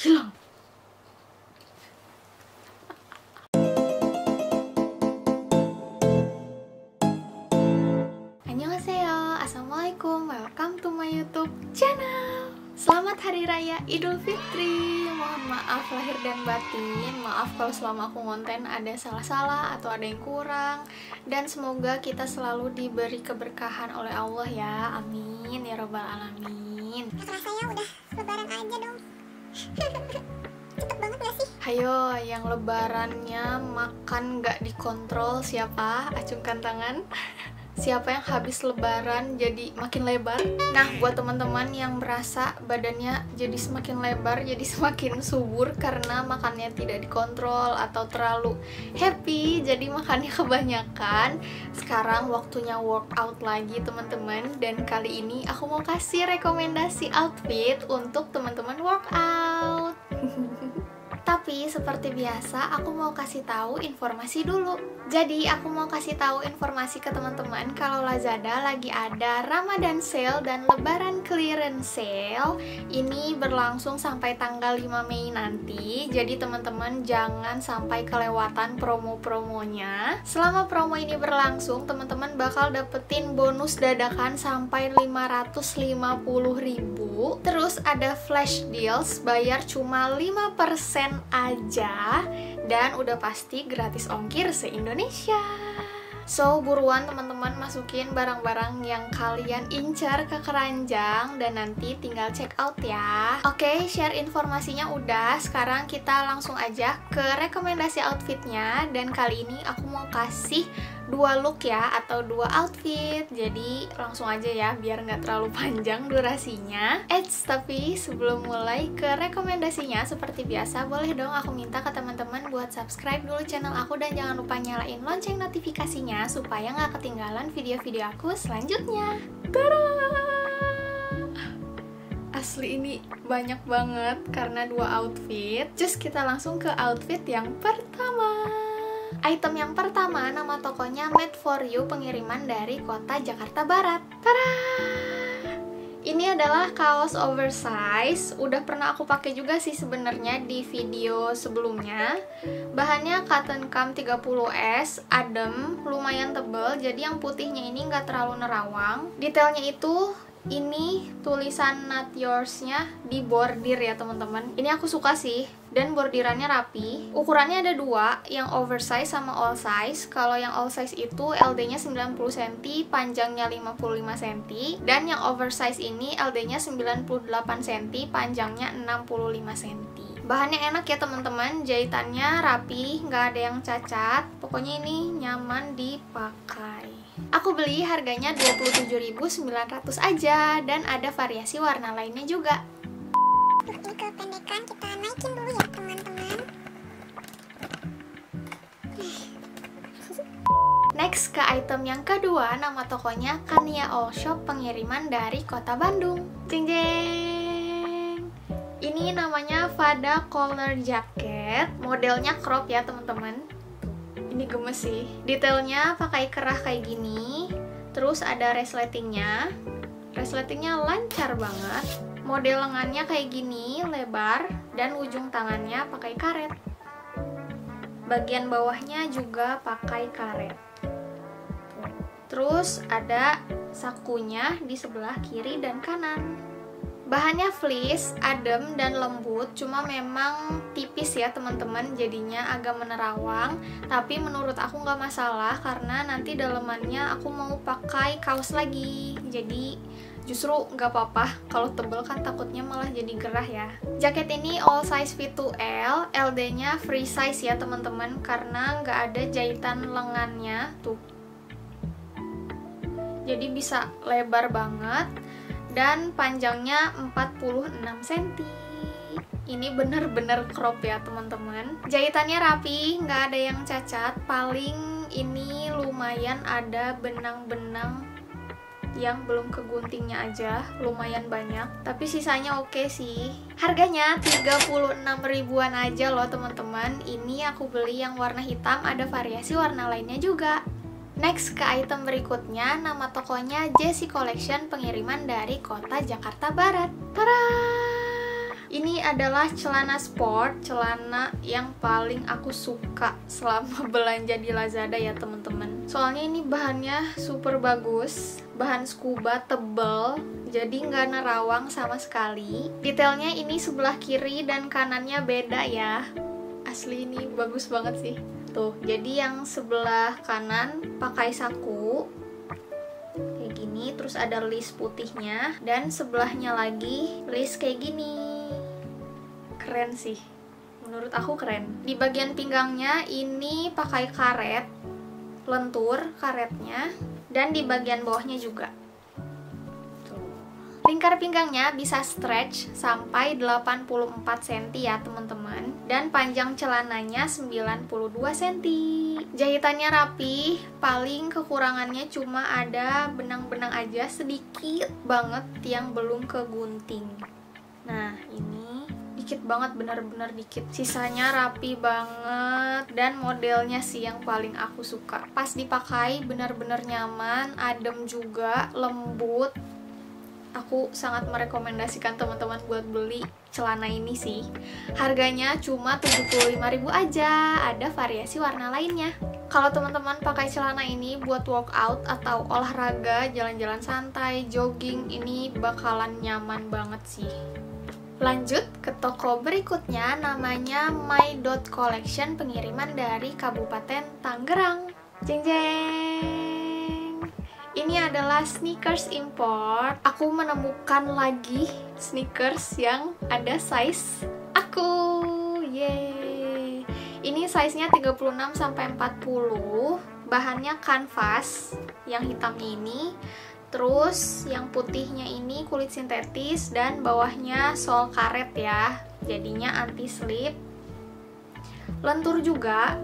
hilang. Annyeonghaseyo, assalamualaikum, welcome to my YouTube channel. Selamat Hari Raya Idul Fitri. Mohon maaf lahir dan batin. Maaf kalau selama aku ngonten ada salah-salah atau ada yang kurang. Dan semoga kita selalu diberi keberkahan oleh Allah ya. Amin ya robbal alamin. Rasanya udah lebaran aja dong. Cepet banget gak sih? Hayo, yang lebarannya makan gak dikontrol siapa? Acungkan tangan. Siapa yang habis lebaran jadi makin lebar? Nah, buat teman-teman yang merasa badannya jadi semakin lebar, jadi semakin subur karena makannya tidak dikontrol atau terlalu happy, jadi makannya kebanyakan. Sekarang waktunya workout lagi teman-teman. Dan kali ini aku mau kasih rekomendasi outfit untuk teman-teman workout. Tapi seperti biasa aku mau kasih tahu informasi dulu. Jadi aku mau kasih tahu informasi ke teman-teman kalau Lazada lagi ada Ramadan sale dan Lebaran clearance sale. Ini berlangsung sampai tanggal 5 Mei nanti. Jadi teman-teman jangan sampai kelewatan promo-promonya. Selama promo ini berlangsung, teman-teman bakal dapetin bonus dadakan sampai 550.000. Terus ada flash deals, bayar cuma 5% aja, dan udah pasti gratis ongkir se-Indonesia. So, buruan teman-teman masukin barang-barang yang kalian incar ke keranjang dan nanti tinggal check out ya. Oke, share informasinya udah. Sekarang kita langsung aja ke rekomendasi outfitnya. Dan kali ini aku mau kasih 2 look ya, atau 2 outfit. Jadi langsung aja ya, biar nggak terlalu panjang durasinya. Tapi sebelum mulai ke rekomendasinya, seperti biasa boleh dong aku minta ke teman-teman buat subscribe dulu channel aku dan jangan lupa nyalain lonceng notifikasinya supaya nggak ketinggalan video-video aku selanjutnya. Tada! Asli ini banyak banget karena 2 outfit. Just kita langsung ke outfit yang pertama. Item yang pertama, nama tokonya Made for You, pengiriman dari kota Jakarta Barat. Tada! Ini adalah kaos oversize. Udah pernah aku pakai juga sih sebenarnya di video sebelumnya. Bahannya cotton cam 30S, adem, lumayan tebel. Jadi yang putihnya ini nggak terlalu nerawang. Detailnya itu ini tulisan not yours-nya di bordir ya teman-teman. Ini aku suka sih, dan bordirannya rapi. Ukurannya ada 2, yang oversize sama all size. Kalau yang all size itu LD-nya 90 cm, panjangnya 55 cm. Dan yang oversize ini LD-nya 98 cm, panjangnya 65 cm. Bahannya enak ya teman-teman, jahitannya rapi, nggak ada yang cacat. Pokoknya ini nyaman dipakai. Aku beli harganya 27.900 aja, dan ada variasi warna lainnya juga. Ini kependekan kita naikin dulu ya teman-teman. Next ke item yang kedua, nama tokonya Kania All Shop, pengiriman dari kota Bandung. Jeng jeng. Ini namanya Fada Collar Jacket, modelnya crop ya teman-teman. Ini gemes sih. Detailnya pakai kerah kayak gini. Terus ada resletingnya. Resletingnya lancar banget. Model lengannya kayak gini, lebar, dan ujung tangannya pakai karet. Bagian bawahnya juga pakai karet. Terus ada sakunya di sebelah kiri dan kanan. Bahannya fleece, adem dan lembut, cuma memang tipis ya teman-teman, jadinya agak menerawang. Tapi menurut aku nggak masalah karena nanti dalemannya aku mau pakai kaos lagi. Jadi justru nggak apa-apa, kalau tebel kan takutnya malah jadi gerah ya. Jaket ini all size fit to L, LD-nya free size ya teman-teman, karena nggak ada jahitan lengannya tuh. Jadi bisa lebar banget. Dan panjangnya 46 cm. Ini bener-bener crop ya teman-teman. Jahitannya rapi, nggak ada yang cacat. Paling ini lumayan ada benang-benang yang belum keguntingnya aja, lumayan banyak. Tapi sisanya oke sih. Harganya 36 ribuan aja loh teman-teman. Ini aku beli yang warna hitam, ada variasi warna lainnya juga. Next ke item berikutnya, nama tokonya Jessie Collection, pengiriman dari kota Jakarta Barat. Tada! Ini adalah celana sport, celana yang paling aku suka selama belanja di Lazada ya teman-teman. Soalnya ini bahannya super bagus, bahan scuba tebel, jadi nggak nerawang sama sekali. Detailnya ini sebelah kiri dan kanannya beda ya. Asli ini bagus banget sih. Tuh, jadi yang sebelah kanan pakai saku kayak gini, terus ada list putihnya, dan sebelahnya lagi list kayak gini. Keren sih, menurut aku keren. Di bagian pinggangnya ini pakai karet, lentur karetnya, dan di bagian bawahnya juga. Lingkar pinggangnya bisa stretch sampai 84 cm ya teman-teman. Dan panjang celananya 92 cm. Jahitannya rapi, paling kekurangannya cuma ada benang-benang aja sedikit banget yang belum kegunting. Nah, ini dikit banget, bener-bener dikit. Sisanya rapi banget, dan modelnya sih yang paling aku suka. Pas dipakai bener-bener nyaman, adem juga, lembut. Aku sangat merekomendasikan teman-teman buat beli celana ini sih. Harganya cuma 75.000 aja, ada variasi warna lainnya. Kalau teman-teman pakai celana ini buat workout atau olahraga, jalan-jalan santai, jogging, ini bakalan nyaman banget sih. Lanjut ke toko berikutnya, namanya My Dot Collection, pengiriman dari Kabupaten Tangerang. Jeng jeng. Ini adalah sneakers import. Aku menemukan lagi sneakers yang ada size aku. Yeay. Ini size-nya 36 sampai 40. Bahannya kanvas yang hitamnya ini. Terus yang putihnya ini kulit sintetis dan bawahnya sol karet ya. Jadinya anti slip. Lentur juga.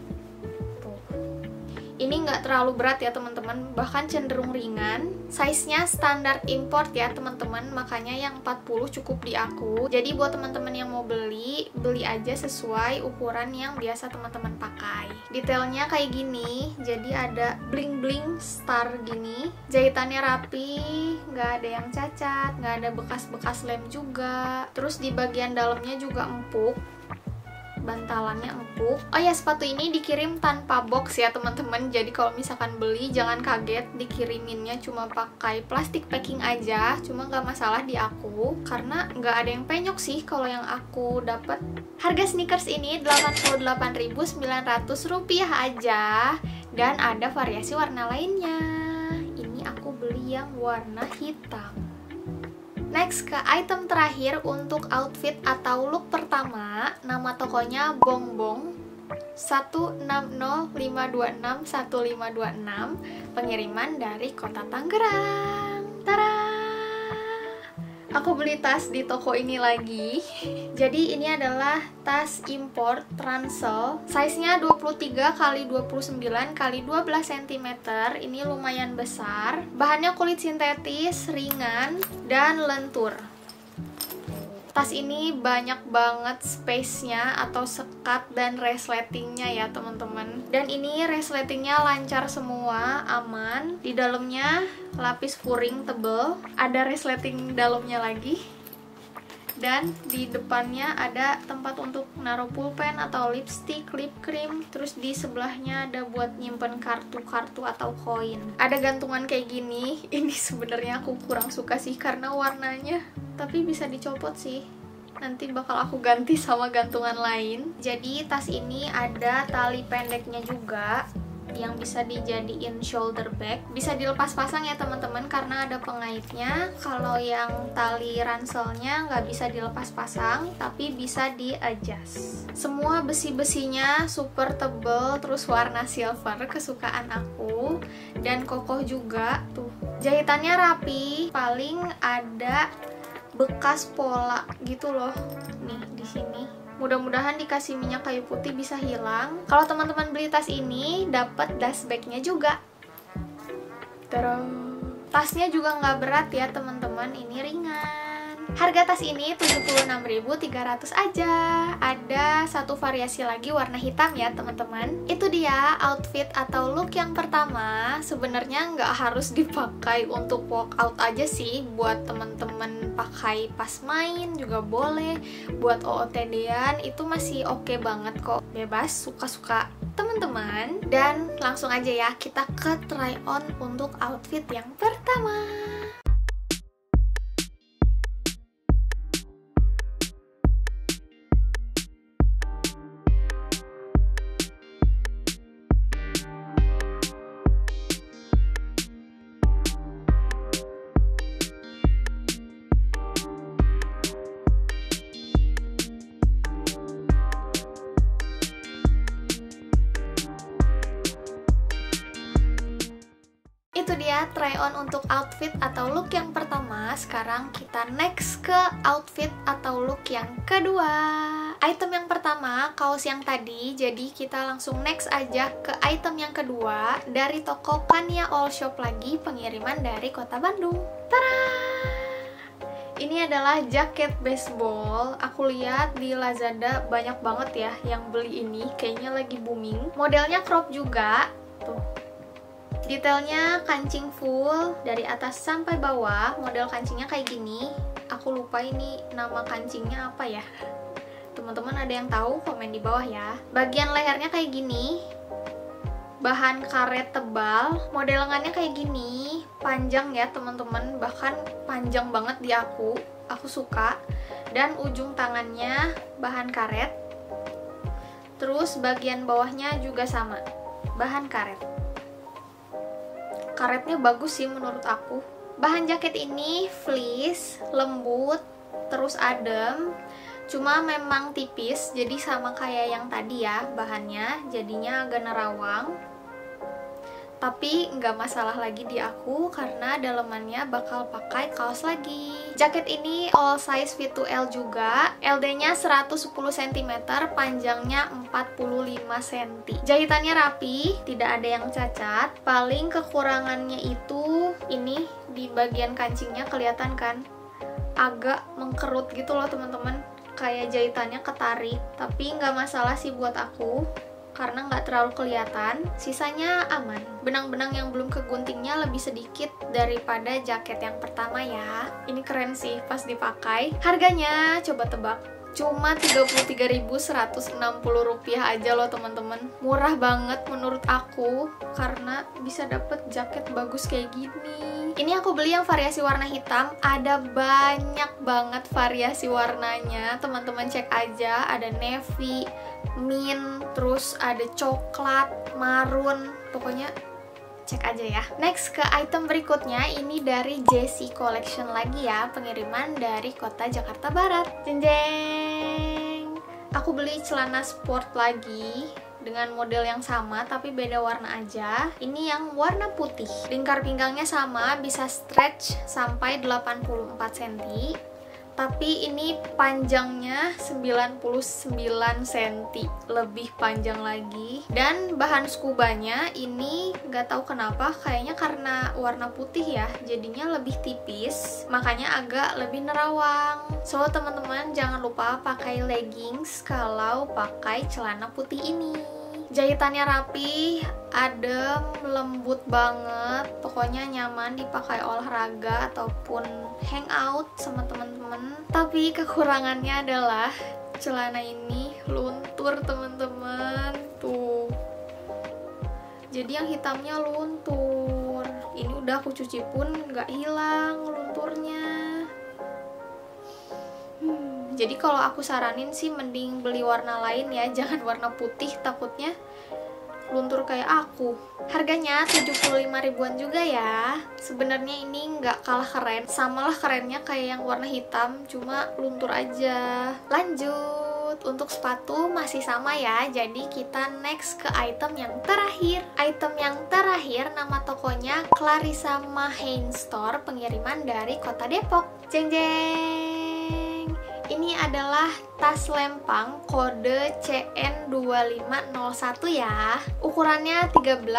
Ini nggak terlalu berat ya teman-teman, bahkan cenderung ringan. Size-nya standar import ya teman-teman, makanya yang 40 cukup di aku. Jadi buat teman-teman yang mau beli aja sesuai ukuran yang biasa teman-teman pakai. Detailnya kayak gini, jadi ada bling-bling star gini. Jahitannya rapi, nggak ada yang cacat, nggak ada bekas-bekas lem juga. Terus di bagian dalamnya juga empuk. Bantalannya empuk. Oh ya, sepatu ini dikirim tanpa box ya teman-teman. Jadi kalau misalkan beli jangan kaget dikiriminnya cuma pakai plastik packing aja. Cuma nggak masalah di aku karena nggak ada yang penyok sih kalau yang aku dapat. Harga sneakers ini Rp88.900 aja dan ada variasi warna lainnya. Ini aku beli yang warna hitam. Next ke item terakhir untuk outfit atau look pertama, nama tokonya Bongbong 1605261526, pengiriman dari kota Tangerang. Tara! Aku beli tas di toko ini lagi. Jadi ini adalah tas import ransel. Size-nya 23 x 29 x 12 cm. Ini lumayan besar. Bahannya kulit sintetis, ringan, dan lentur. Tas ini banyak banget space-nya atau sekat dan resletingnya ya teman-teman. Dan ini resletingnya lancar semua, aman. Di dalamnya lapis furing tebel, ada resleting dalamnya lagi. Dan di depannya ada tempat untuk naruh pulpen atau lipstick, lip cream. Terus di sebelahnya ada buat nyimpen kartu-kartu atau koin. Ada gantungan kayak gini. Ini sebenarnya aku kurang suka sih karena warnanya, tapi bisa dicopot sih. Nanti bakal aku ganti sama gantungan lain. Jadi tas ini ada tali pendeknya juga yang bisa dijadiin shoulder bag. Bisa dilepas pasang ya teman-teman karena ada pengaitnya. Kalau yang tali ranselnya nggak bisa dilepas pasang, tapi bisa di-adjust. Semua besi-besinya super tebel, terus warna silver, kesukaan aku. Dan kokoh juga, tuh. Jahitannya rapi, paling ada bekas pola gitu loh. Nih, di sini. Mudah-mudahan dikasih minyak kayu putih bisa hilang. Kalau teman-teman beli tas ini, dapat dust bag-nya juga. Terus tasnya juga nggak berat ya teman-teman, ini ringan. Harga tas ini 76.300 aja. Ada satu variasi lagi warna hitam ya teman-teman. Itu dia outfit atau look yang pertama. Sebenarnya nggak harus dipakai untuk workout aja sih. Buat teman-teman pakai pas main juga boleh. Buat OOTD-an itu masih oke banget kok. Bebas, suka-suka teman-teman. Dan langsung aja ya kita ke try on untuk outfit yang pertama. Itu dia try on untuk outfit atau look yang pertama. Sekarang kita next ke outfit atau look yang kedua. Item yang pertama, kaos yang tadi. Jadi kita langsung next aja ke item yang kedua dari toko Kania All Shop lagi, pengiriman dari kota Bandung. Tada! Ini adalah jaket baseball. Aku lihat di Lazada banyak banget ya yang beli ini. Kayaknya lagi booming. Modelnya crop juga. Tuh. Detailnya kancing full dari atas sampai bawah. Model kancingnya kayak gini. Aku lupa ini nama kancingnya apa ya. Teman-teman ada yang tahu komen di bawah ya. Bagian lehernya kayak gini. Bahan karet tebal. Model lengannya kayak gini. Panjang ya teman-teman. Bahkan panjang banget di aku. Aku suka. Dan ujung tangannya bahan karet. Terus bagian bawahnya juga sama. Bahan karet. Karetnya bagus sih menurut aku. Bahan jaket ini fleece, lembut, terus adem. Cuma memang tipis, jadi sama kayak yang tadi ya bahannya. Jadinya agak nerawang. Tapi nggak masalah lagi di aku karena dalemannya bakal pakai kaos lagi. Jaket ini all size fit to L juga. LD-nya 110 cm, panjangnya 45 cm. Jahitannya rapi, tidak ada yang cacat. Paling kekurangannya itu ini di bagian kancingnya kelihatan kan? Agak mengkerut gitu loh teman-teman. Kayak jahitannya ketarik. Tapi nggak masalah sih buat aku. Karena nggak terlalu kelihatan, sisanya aman. Benang-benang yang belum keguntingnya lebih sedikit daripada jaket yang pertama ya. Ini keren sih pas dipakai. Harganya coba tebak, cuma Rp33.160 aja loh teman-teman. Murah banget menurut aku karena bisa dapet jaket bagus kayak gini. Ini aku beli yang variasi warna hitam. Ada banyak banget variasi warnanya. Teman-teman cek aja, ada navy, mint, terus ada coklat, marun, pokoknya cek aja ya. Next ke item berikutnya, ini dari JC Collection lagi ya, pengiriman dari kota Jakarta Barat. Jeng jeng. Aku beli celana sport lagi dengan model yang sama tapi beda warna aja. Ini yang warna putih. Lingkar pinggangnya sama, bisa stretch sampai 84 cm. Tapi ini panjangnya 99 cm, lebih panjang lagi. Dan bahan skubanya ini nggak tahu kenapa, kayaknya karena warna putih ya, jadinya lebih tipis, makanya agak lebih nerawang. So teman-teman jangan lupa pakai leggings kalau pakai celana putih ini. Jahitannya rapi, adem, lembut banget. Pokoknya nyaman dipakai olahraga ataupun hangout sama teman-teman. Tapi kekurangannya adalah celana ini luntur teman-teman. Tuh. Jadi yang hitamnya luntur. Ini udah aku cuci pun nggak hilang lunturnya. Jadi kalau aku saranin sih mending beli warna lain ya, jangan warna putih, takutnya luntur kayak aku. Harganya 75 ribuan juga ya. Sebenarnya ini nggak kalah keren, samalah kerennya kayak yang warna hitam, cuma luntur aja. Lanjut, untuk sepatu masih sama ya, jadi kita next ke item yang terakhir. Item yang terakhir nama tokonya Clarissa Mahain Store, pengiriman dari kota Depok. Jeng jeng. Ini adalah tas lempang kode CN2501 ya. Ukurannya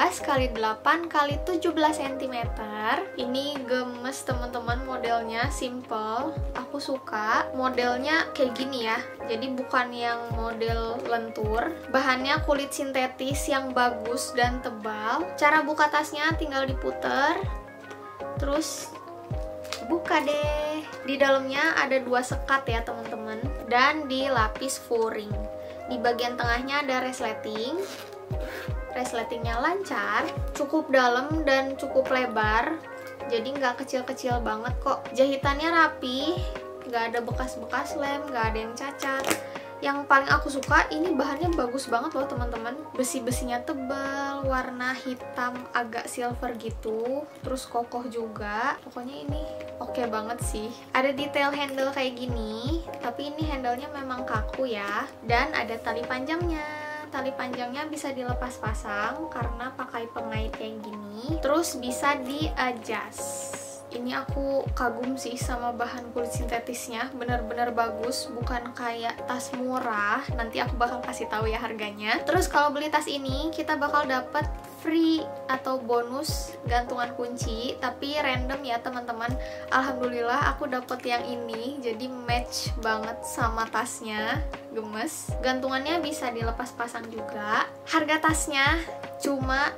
13x8x17 cm. Ini gemes teman-teman, modelnya simple. Aku suka modelnya kayak gini ya. Jadi bukan yang model lentur. Bahannya kulit sintetis yang bagus dan tebal. Cara buka tasnya tinggal diputer. Terus buka deh. Di dalamnya ada 2 sekat ya teman-teman, dan dilapis full ring. Di bagian tengahnya ada resleting. Resletingnya lancar, cukup dalam dan cukup lebar, jadi nggak kecil-kecil banget kok. Jahitannya rapi, nggak ada bekas-bekas lem, nggak ada yang cacat. Yang paling aku suka, ini bahannya bagus banget loh teman-teman. Besi-besinya tebal, warna hitam agak silver gitu, terus kokoh juga. Pokoknya ini oke banget sih. Ada detail handle kayak gini, tapi ini handle-nya memang kaku ya. Dan ada tali panjangnya. Tali panjangnya bisa dilepas pasang karena pakai pengait kayak gini. Terus bisa di-adjust. Ini aku kagum sih sama bahan kulit sintetisnya, bener-bener bagus, bukan kayak tas murah. Nanti aku bakal kasih tahu ya harganya. Terus kalau beli tas ini kita bakal dapat free atau bonus gantungan kunci, tapi random ya teman-teman. Alhamdulillah aku dapet yang ini, jadi match banget sama tasnya, gemes. Gantungannya bisa dilepas pasang juga. Harga tasnya cuma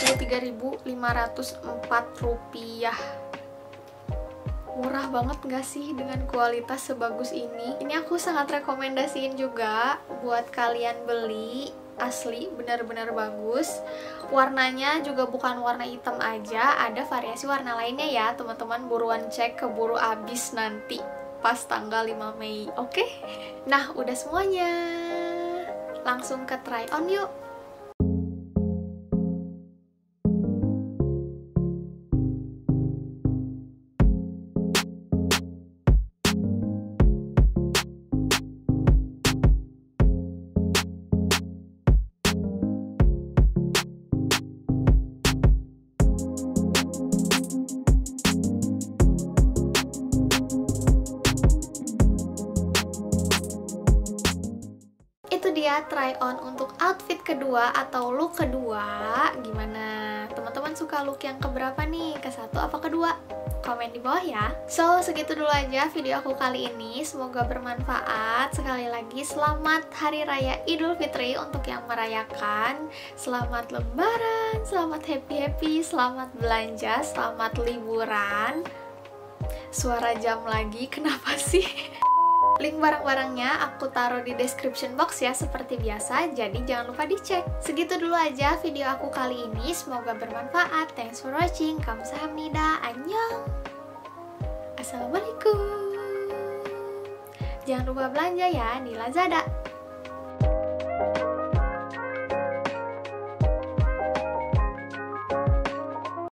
Rp33.504. Murah banget gak sih dengan kualitas sebagus ini? Ini aku sangat rekomendasiin juga buat kalian beli. Asli benar-benar bagus. Warnanya juga bukan warna hitam aja, ada variasi warna lainnya ya teman-teman. Buruan cek, keburu habis nanti pas tanggal 5 Mei. Oke? Nah, udah semuanya. Langsung ke try on yuk. Itu dia try on untuk outfit kedua atau look kedua. Gimana? Teman-teman suka look yang keberapa nih? Ke satu apa kedua? Komen di bawah ya. So, segitu dulu aja video aku kali ini. Semoga bermanfaat. Sekali lagi, selamat Hari Raya Idul Fitri untuk yang merayakan. Selamat Lebaran, selamat happy-happy, selamat belanja, selamat liburan. Suara jam lagi, kenapa sih? Link barang-barangnya aku taruh di description box ya seperti biasa, jadi jangan lupa dicek. Segitu dulu aja video aku kali ini, semoga bermanfaat. Thanks for watching, kamsahamnida, annyeong. Assalamualaikum. Jangan lupa belanja ya di Lazada.